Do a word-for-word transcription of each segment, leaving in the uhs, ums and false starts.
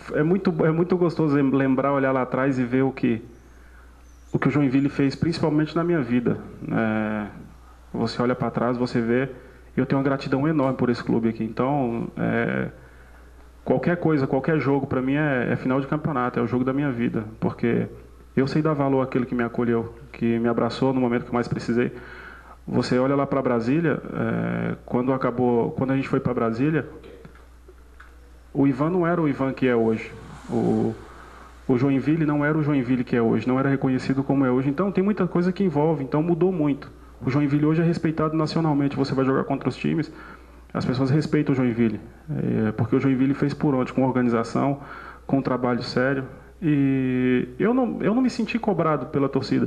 é muito, é muito gostoso lembrar, olhar lá atrás e ver o que, o que o Joinville fez, principalmente na minha vida. É, você olha para trás, você vê, eu tenho uma gratidão enorme por esse clube aqui. Então, é, qualquer coisa, qualquer jogo, para mim é, é final de campeonato, é o jogo da minha vida, porque eu sei dar valor àquele que me acolheu, que me abraçou no momento que mais precisei. Você olha lá para Brasília, é, quando acabou, quando a gente foi para Brasília, o Ivan não era o Ivan que é hoje. O, o Joinville não era o Joinville que é hoje, não era reconhecido como é hoje. Então tem muita coisa que envolve, então mudou muito. O Joinville hoje é respeitado nacionalmente. Você vai jogar contra os times, as pessoas respeitam o Joinville, é, porque o Joinville fez por onde? Com organização, com um trabalho sério. E eu não, eu não me senti cobrado pela torcida.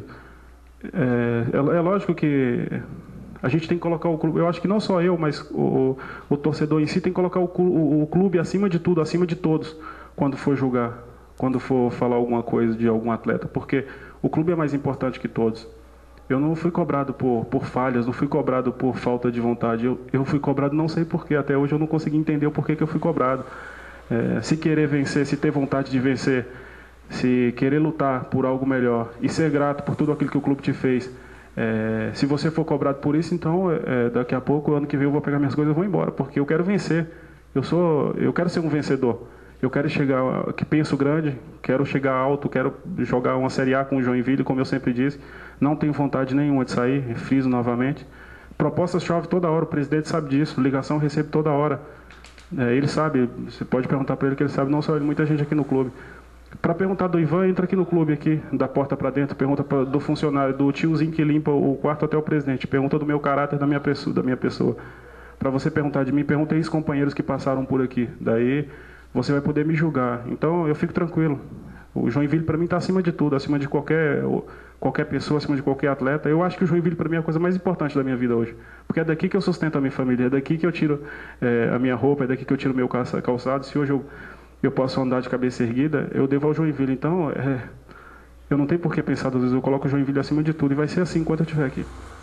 É, é, é lógico que a gente tem que colocar o clube, eu acho que não só eu, mas o, o torcedor em si tem que colocar o, o, o clube acima de tudo, acima de todos, quando for julgar, quando for falar alguma coisa de algum atleta, porque o clube é mais importante que todos. Eu não fui cobrado por, por falhas, não fui cobrado por falta de vontade, eu, eu fui cobrado não sei porquê, até hoje eu não consegui entender o porquê que eu fui cobrado. É, se querer vencer, se ter vontade de vencer, se querer lutar por algo melhor e ser grato por tudo aquilo que o clube te fez, é, se você for cobrado por isso, então é, daqui a pouco, ano que vem eu vou pegar minhas coisas e vou embora, porque eu quero vencer. Eu sou, eu quero ser um vencedor. Eu quero chegar, que penso grande, quero chegar alto, quero jogar uma Série A com o Joinville, como eu sempre disse. Não tenho vontade nenhuma de sair, friso novamente. Propostas chove toda hora, o presidente sabe disso, ligação eu recebo toda hora. É, ele sabe, você pode perguntar para ele que ele sabe, não só ele, muita gente aqui no clube. Para perguntar do Ivan, entra aqui no clube, aqui, da porta para dentro, pergunta pra, do funcionário, do tiozinho que limpa o quarto até o presidente, pergunta do meu caráter, da minha pessoa. Da minha pessoa. Para você perguntar de mim, pergunta aí os companheiros que passaram por aqui. Daí você vai poder me julgar. Então eu fico tranquilo. O Joinville para mim está acima de tudo, acima de qualquer, qualquer pessoa, acima de qualquer atleta. Eu acho que o Joinville para mim é a coisa mais importante da minha vida hoje. Porque é daqui que eu sustento a minha família, é daqui que eu tiro é, a minha roupa, é daqui que eu tiro o meu calçado. Se hoje eu eu posso andar de cabeça erguida, eu devo ao Joinville. Então, é, eu não tenho por que pensar duas vezes, eu coloco o Joinville acima de tudo e vai ser assim enquanto eu estiver aqui.